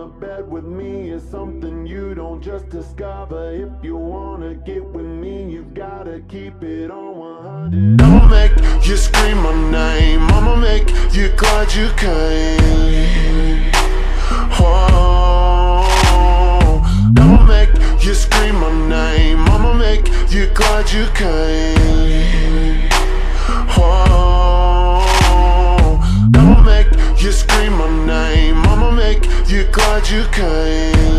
the bed with me is something you don't just discover. If you wanna get with me, you've gotta keep it on 100. I'ma make you scream my name, I'ma make you glad you came. Oh, I'ma make you scream my name, I'ma make you glad you came. Oh, I'ma make you scream my name, I'ma make you glad you came.